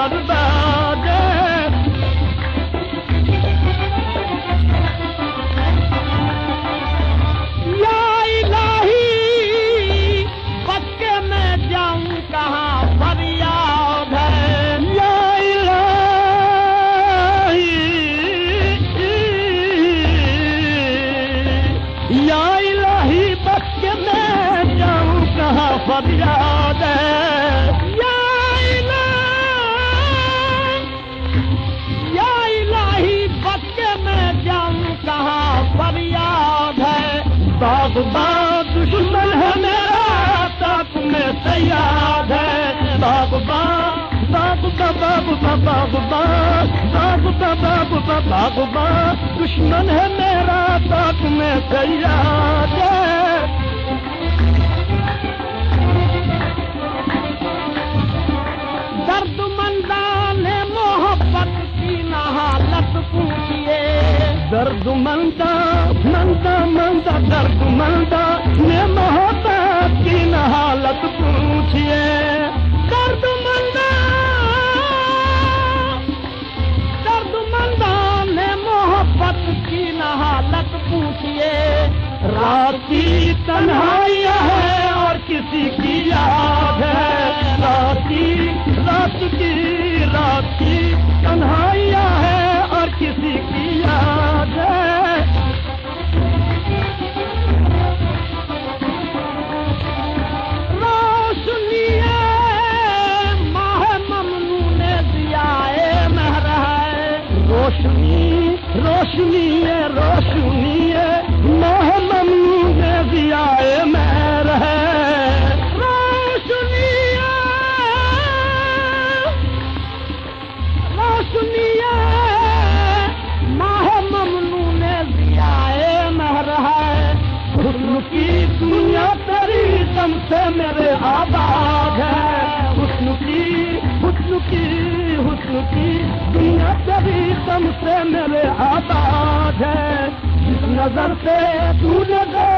برباد یا الہی بچے میں جاؤں کہاں فریاد ہے یا الہی بچے میں جاؤں کہاں فریاد ہے باغباں دشمن ہے میرا تاک میں تیار ہے باغباں باغباں دشمن ہے میرا تاک میں تیار ہے درد مندان محبت کی نہ حالت پوچھئے درد مندہ درد مندہ نے محبت کی نہ حالت پوچھئے درد مندہ نے محبت کی نہ حالت پوچھئے رات کی تنہائیاں ہے اور کسی کی یاد ہے رات کی تنہائیاں ہے اور کسی کی یاد ہے روشنی ماہ ممنون ضیاء مہر ہے روشنی ماہ ممنون ضیاء مہر ہے حسن کی دنیا تیری دم سے میرے آباد ہے حسن کی دنیا تیری دم سے میرے آباد ہے جس نظر سے تو نے